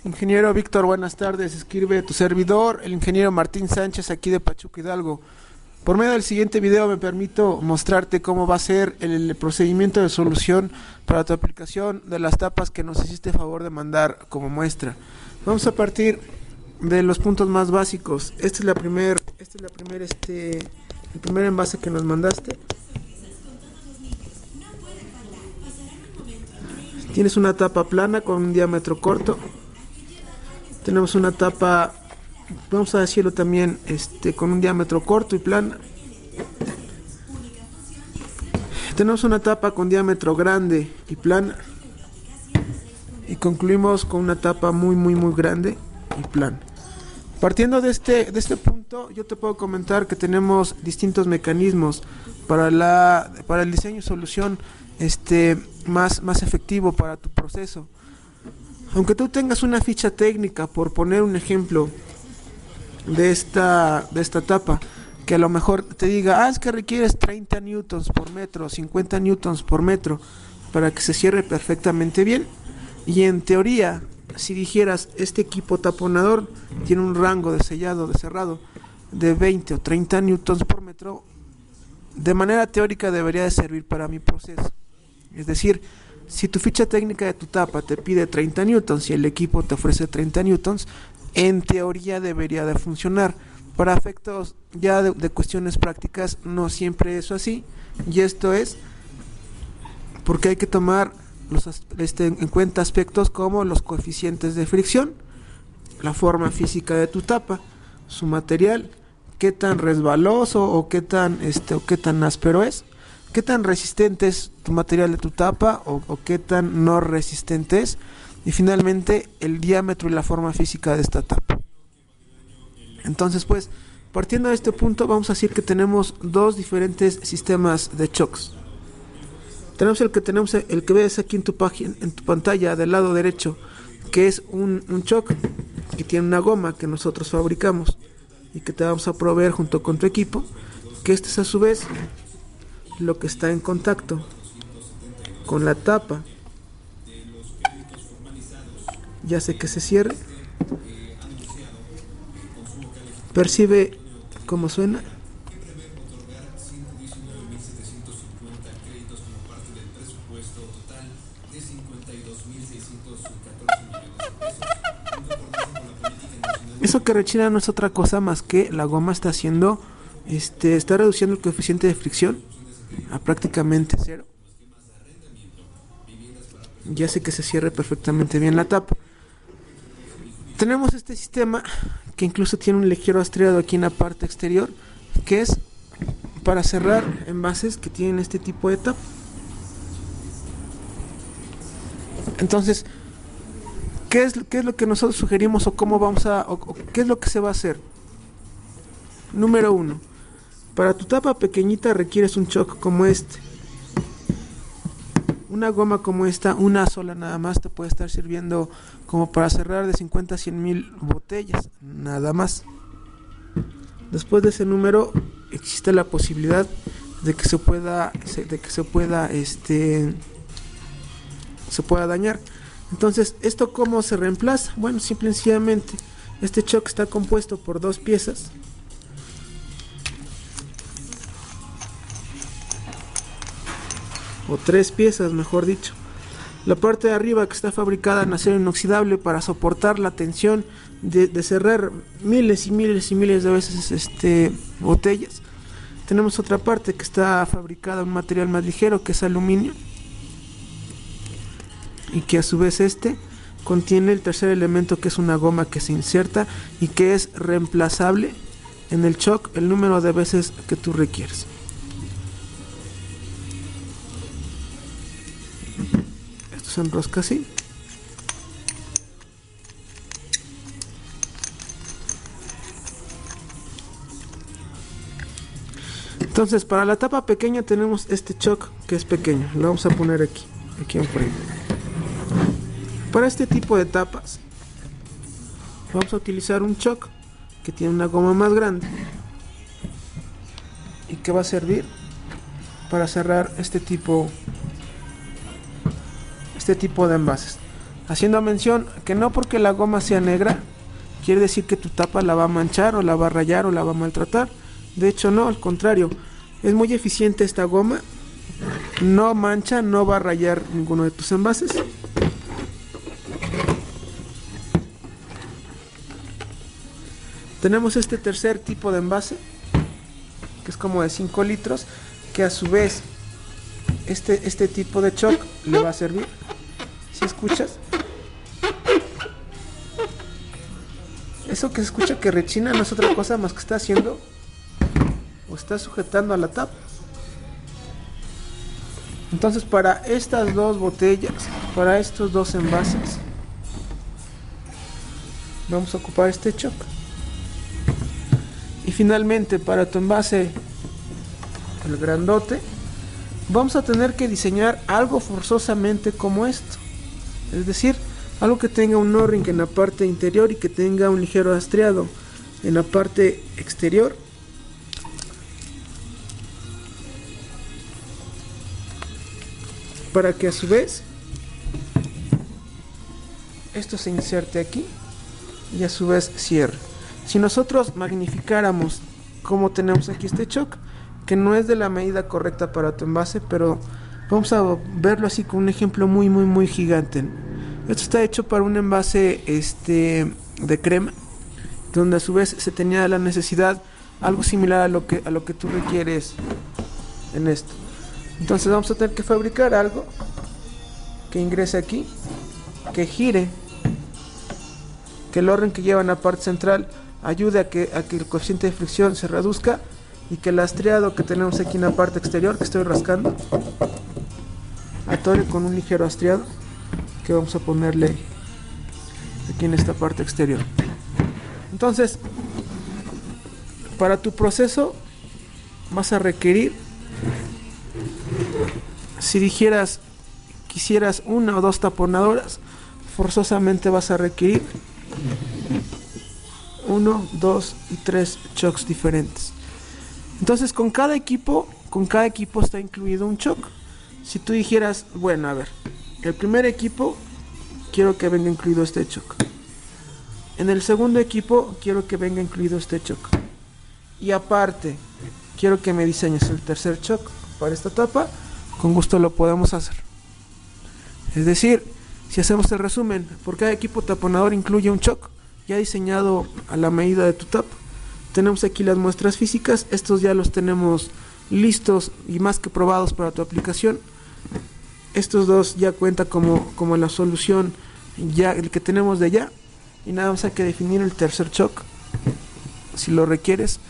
Ingeniero Víctor, buenas tardes. Escribe tu servidor, el ingeniero Martín Sánchez, aquí de Pachuca, Hidalgo. Por medio del siguiente video me permito mostrarte cómo va a ser el procedimiento de solución para tu aplicación de las tapas que nos hiciste favor de mandar como muestra. Vamos a partir de los puntos más básicos. El primer envase que nos mandaste. Tienes una tapa plana con un diámetro corto. Tenemos una tapa, vamos a decirlo también, con un diámetro corto y plana. Tenemos una tapa con diámetro grande y plana. Y concluimos con una tapa muy grande y plana. Partiendo de este punto, yo te puedo comentar que tenemos distintos mecanismos para el diseño y solución más efectivo para tu proceso. Aunque tú tengas una ficha técnica, por poner un ejemplo de esta tapa, que a lo mejor te diga, es que requieres 30 newtons por metro, 50 newtons por metro, para que se cierre perfectamente bien. Y en teoría, si dijeras, este equipo taponador tiene un rango de sellado, de cerrado, de 20 o 30 newtons por metro, de manera teórica debería de servir para mi proceso. Es decir, si tu ficha técnica de tu tapa te pide 30 newtons y el equipo te ofrece 30 newtons, en teoría debería de funcionar. Para efectos ya de cuestiones prácticas, no siempre es así, y esto es porque hay que tomar en cuenta aspectos como los coeficientes de fricción, la forma física de tu tapa, su material, qué tan resbaloso o qué tan áspero es, qué tan resistente es tu material de tu tapa o qué tan no resistente es, y finalmente el diámetro y la forma física de esta tapa. Entonces, pues, partiendo de este punto, vamos a decir que tenemos dos diferentes sistemas de shocks. Tenemos el que ves aquí en tu pantalla del lado derecho, que es un shock que tiene una goma que nosotros fabricamos y que te vamos a proveer junto con tu equipo, que este es a su vez lo que está en contacto con la tapa, ya sé que se cierre. Percibe cómo suena. Eso que rechina no es otra cosa más que la goma está haciendo, está reduciendo el coeficiente de fricción a prácticamente cero. Ya sé que se cierre perfectamente bien la tapa. Tenemos este sistema que incluso tiene un ligero estriado aquí en la parte exterior, que es para cerrar envases que tienen este tipo de tapa. Entonces, ¿qué es lo que nosotros sugerimos o cómo qué es lo que se va a hacer? Número 1. Para tu tapa pequeñita requieres un shock como este. Una goma como esta, una sola nada más, te puede estar sirviendo como para cerrar de 50 a 100 mil botellas, nada más. Después de ese número existe la posibilidad de que se pueda dañar. Entonces, ¿esto cómo se reemplaza? Bueno, simple y sencillamente, este shock está compuesto por dos piezas. O tres piezas, mejor dicho. La parte de arriba, que está fabricada en acero inoxidable para soportar la tensión de cerrar miles y miles de veces botellas. Tenemos otra parte que está fabricada en un material más ligero, que es aluminio, y que a su vez contiene el tercer elemento, que es una goma que se inserta y que es reemplazable en el shock el número de veces que tú requieres. Esto se enrosca así. Entonces, para la tapa pequeña tenemos este shock que es pequeño. Lo vamos a poner aquí enfrente. Para este tipo de tapas vamos a utilizar un shock que tiene una goma más grande y que va a servir para cerrar este tipo de envases. haciendo mención que no porque la goma sea negra quiere decir que tu tapa la va a manchar o la va a rayar o la va a maltratar. De hecho no, al contrario, es muy eficiente esta goma, no mancha, no va a rayar ninguno de tus envases. Tenemos este tercer tipo de envase, que es como de 5 litros, que a su vez este tipo de choc le va a servir. Si escuchas, eso que se escucha que rechina no es otra cosa más que está haciendo o está sujetando a la tapa. Entonces para estas dos botellas, para estos dos envases, vamos a ocupar este choc. Y finalmente para tu envase, el grandote, vamos a tener que diseñar algo forzosamente como esto. Es decir, algo que tenga un O-ring en la parte interior y que tenga un ligero rastreado en la parte exterior. Para que a su vez esto se inserte aquí y a su vez cierre. Si nosotros magnificáramos como tenemos aquí este choc, que no es de la medida correcta para tu envase, pero vamos a verlo así con un ejemplo muy gigante. Esto está hecho para un envase de crema, donde a su vez se tenía la necesidad algo similar a lo que tú requieres en esto. Entonces vamos a tener que fabricar algo que ingrese aquí, que gire, que el orden que lleva en la parte central ayude a que el coeficiente de fricción se reduzca, y que el lastreado que tenemos aquí en la parte exterior, que estoy rascando, atore con un ligero lastreado que vamos a ponerle aquí en esta parte exterior. Entonces, para tu proceso vas a requerir, si quisieras una o dos taponadoras, forzosamente vas a requerir 1, 2 y 3 chocks diferentes. Entonces con cada equipo está incluido un choc. Si tú dijeras, bueno, a ver, el primer equipo quiero que venga incluido este choc, en el segundo equipo quiero que venga incluido este choc, y aparte quiero que me diseñes el tercer choc para esta tapa, con gusto lo podemos hacer. Es decir, si hacemos el resumen, por cada equipo taponador incluye un choc ya diseñado a la medida de tu tapa. Tenemos aquí las muestras físicas, estos ya los tenemos listos y más que probados para tu aplicación. Estos dos ya cuenta como la solución, ya el que tenemos de ya, y nada más hay que definir el tercer choc si lo requieres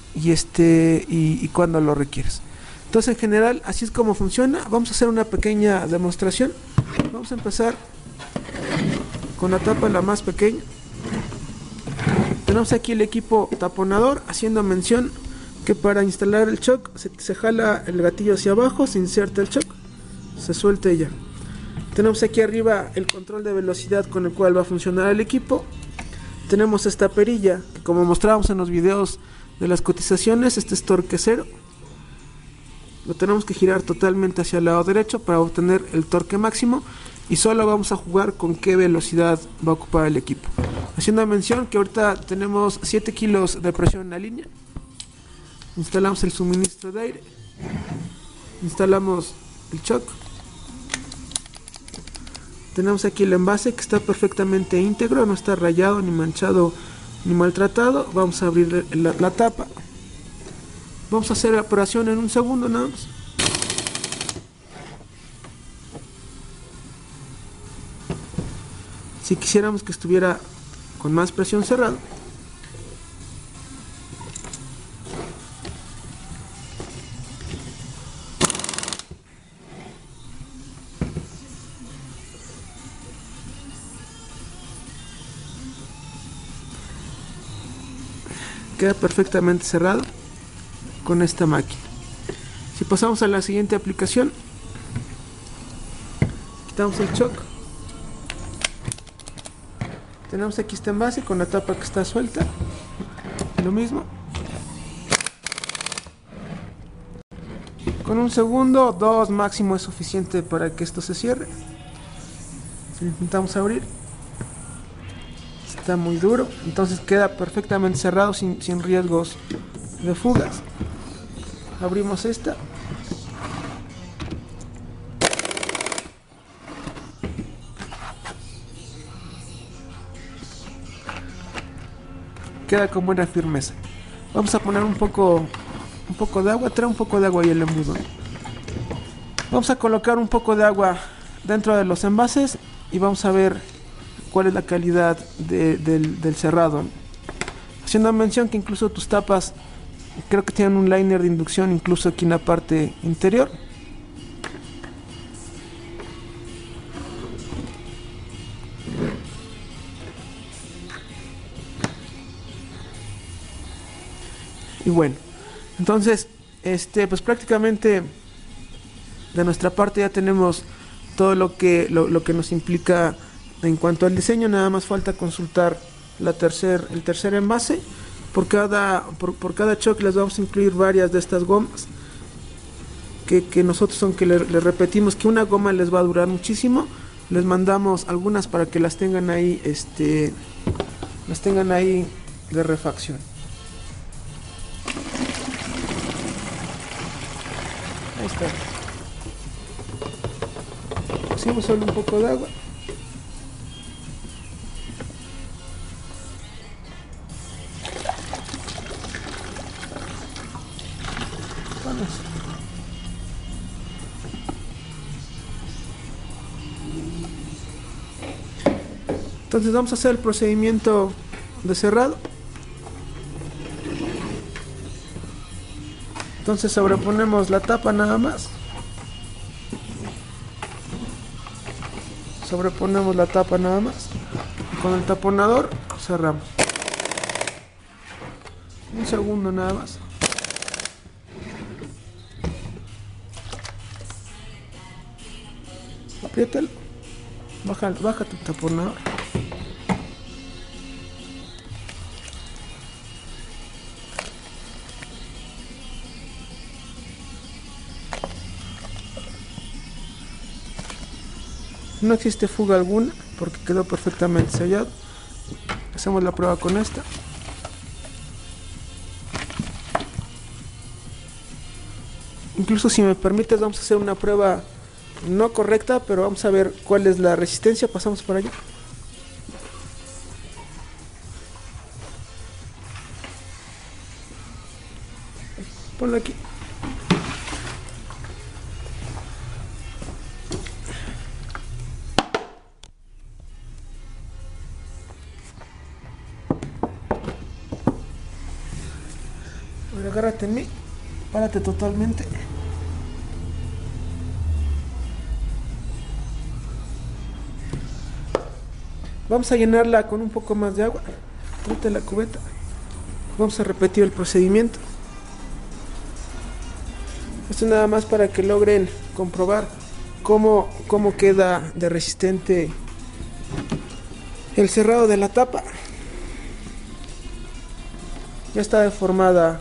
y cuándo lo requieres. Entonces en general así es como funciona. Vamos a hacer una pequeña demostración. Vamos a empezar con la tapa la más pequeña. Tenemos aquí el equipo taponador, haciendo mención que para instalar el choc se jala el gatillo hacia abajo, se inserta el choc, se suelta y ya. Tenemos aquí arriba el control de velocidad con el cual va a funcionar el equipo. Tenemos esta perilla que, como mostrábamos en los videos de las cotizaciones, este es torque cero. Lo tenemos que girar totalmente hacia el lado derecho para obtener el torque máximo, y solo vamos a jugar con qué velocidad va a ocupar el equipo. Haciendo mención que ahorita tenemos 7 kilos de presión en la línea. Instalamos el suministro de aire, instalamos el choc, tenemos aquí el envase que está perfectamente íntegro, no está rayado, ni manchado, ni maltratado. Vamos a abrir la tapa, vamos a hacer la operación en un segundo nada más. Si quisiéramos que estuviera con más presión cerrado, queda perfectamente cerrado con esta máquina. Si pasamos a la siguiente aplicación, quitamos el choc, tenemos aquí este envase con la tapa que está suelta, lo mismo, con un segundo, 2 máximo es suficiente para que esto se cierre. Si lo intentamos abrir, está muy duro, entonces queda perfectamente cerrado sin riesgos de fugas. Abrimos esta. Queda con buena firmeza. Vamos a poner un poco de agua. Trae un poco de agua y el embudo. Vamos a colocar un poco de agua dentro de los envases y vamos a ver cuál es la calidad del cerrado. Haciendo mención que incluso tus tapas creo que tienen un liner de inducción incluso aquí en la parte interior. Y bueno, entonces pues prácticamente de nuestra parte ya tenemos todo lo que nos implica en cuanto al diseño. Nada más falta consultar el tercer envase. Por cada choque les vamos a incluir varias de estas gomas que nosotros, aunque les repetimos que una goma les va a durar muchísimo, les mandamos algunas para que las tengan ahí de refacción. Ahí está. Pusimos solo un poco de agua. Vamos. Entonces vamos a hacer el procedimiento de cerrado. Entonces sobreponemos la tapa nada más. Sobreponemos la tapa nada más. Con el taponador cerramos. Un segundo nada más. Apriétalo. Baja tu taponador. No existe fuga alguna porque quedó perfectamente sellado. Hacemos la prueba con esta. Incluso, si me permites, vamos a hacer una prueba no correcta, pero vamos a ver cuál es la resistencia. Pasamos por allá. Ponlo aquí. Ahora agárrate en mí. Párate totalmente. Vamos a llenarla con un poco más de agua. Tráete la cubeta. Vamos a repetir el procedimiento. Esto nada más para que logren comprobar cómo queda de resistente el cerrado de la tapa. Ya está deformada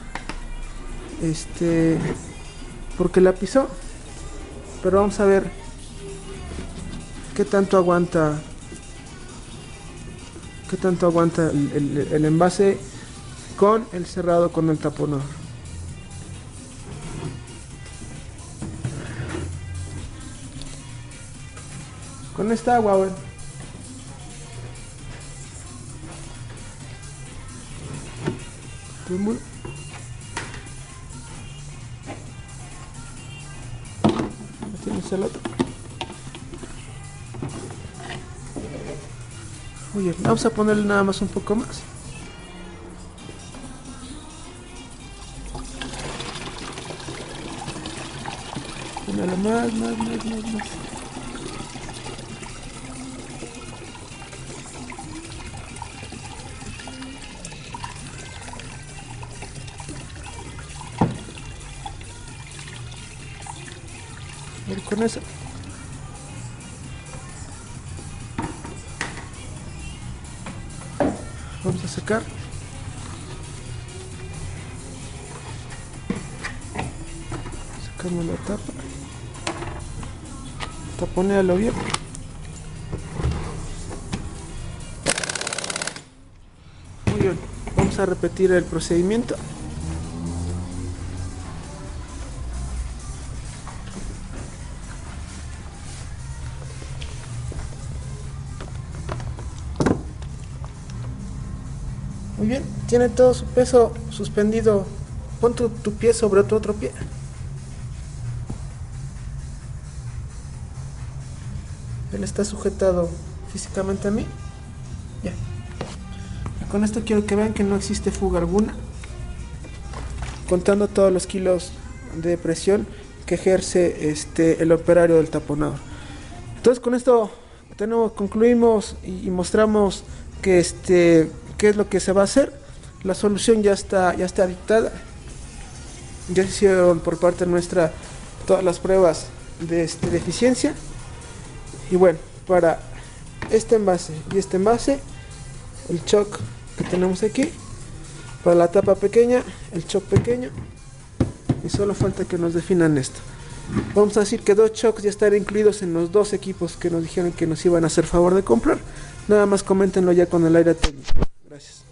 porque la pisó, pero vamos a ver qué tanto aguanta el envase con el cerrado, con el taponador. Con esta agua, bueno. Tienes el otro. Muy bien, vamos a ponerle nada más un poco más. Ponele más. A ver, con eso. Vamos a secar. Sacamos la tapa. Taponéalo bien. vamos a repetir el procedimiento. Muy bien, tiene todo su peso suspendido. Pon tu pie sobre tu otro pie. Él está sujetado físicamente a mí. Ya. Y con esto quiero que vean que no existe fuga alguna, contando todos los kilos de presión que ejerce el operario del taponador. Entonces con esto concluimos y mostramos que qué es lo que se va a hacer. La solución ya está dictada. Ya se hicieron por parte nuestra todas las pruebas de eficiencia. Y bueno, para este envase y este envase, el shock que tenemos aquí. Para la tapa pequeña, el shock pequeño. Y solo falta que nos definan esto. Vamos a decir que 2 shocks ya están incluidos en los 2 equipos que nos dijeron que nos iban a hacer favor de comprar. Nada más coméntenlo ya con el área técnico. Gracias.